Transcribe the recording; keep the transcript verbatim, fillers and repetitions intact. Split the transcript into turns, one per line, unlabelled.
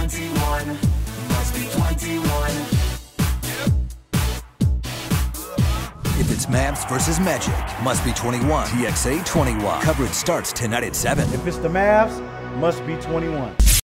twenty-one. Must be twenty-one.
If it's Mavs versus Magic, must be twenty-one. T X A twenty-one. Coverage starts tonight at seven.
If it's the Mavs, must be twenty-one.